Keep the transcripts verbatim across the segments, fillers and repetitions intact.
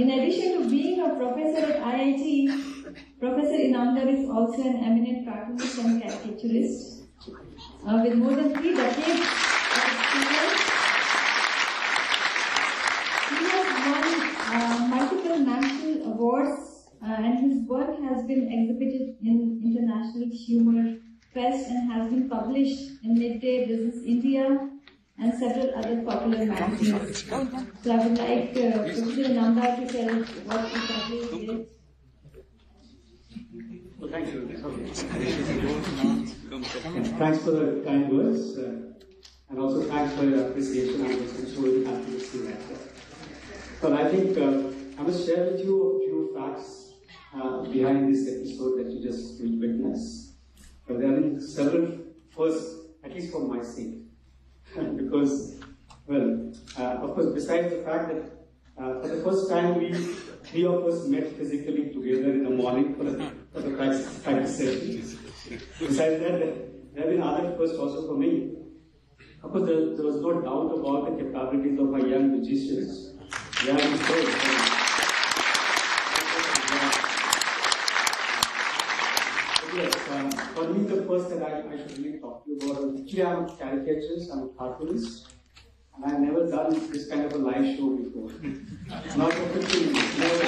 in addition to being a professor at I I T, Professor Inamdar is also an eminent cartoonist and caricaturist uh, with more than three decades of experience. He has won uh, multiple national awards uh, and his work has been exhibited in International Humor Fest and has been published in Midday Business India and several other popular magazines. So I would like uh, Professor Inamdar to tell what exactly he did. Well, thank you. Thanks for the kind words, uh, and also thanks for your appreciation. I was really happy to see that. Well, I think uh, I must share with you a few facts uh, behind this episode that you just witnessed. But there have been several firsts, at least for my sake, because, well, uh, of course, besides the fact that uh, for the first time we three of us met physically together in the morning for the, for the practice, practice session. Besides that, there have been other firsts also for me. Of course, there, there was no doubt about the capabilities of our young magicians. They are so yes, um, for me, the first that I, I should really talk to you about, actually I'm a caricaturist, I'm a cartoonist, and I've never done this kind of a live show before. Not for fifteen minutes, never.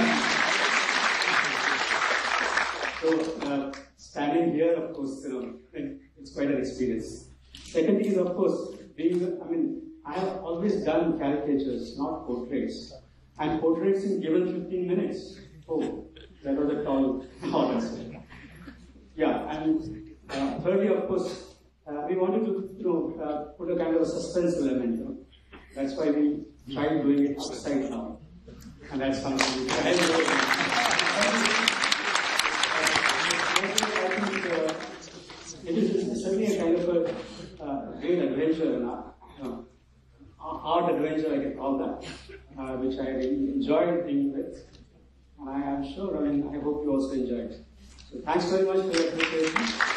So, uh, standing here, of course, you know, it's quite an experience. Second thing is, of course, being, I mean, I have always done caricatures, not portraits. And portraits in given fifteen minutes. Oh, that was a tall order. Yeah, and uh, thirdly, of course, uh, we wanted to, you know, uh, put a kind of a suspense element. You know? That's why we tried doing it upside down, and that's something we tried. I think uh, it is certainly a kind of a uh, great adventure, and uh, you know, art adventure, I can call that, uh, which I really enjoyed being with, and I am sure. I mean, I hope you also enjoyed. So thanks very much for your appreciation.